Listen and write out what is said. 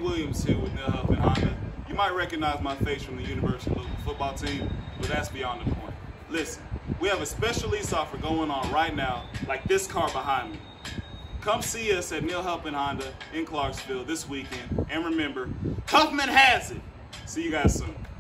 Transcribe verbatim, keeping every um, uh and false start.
Williams here with Neil Huff and Honda. You might recognize my face from the University of Louisville football team, but that's beyond the point. Listen, we have a special lease offer going on right now, like this car behind me. Come see us at Neil Huff and Honda in Clarksville this weekend, and remember, Huffman has it. See you guys soon.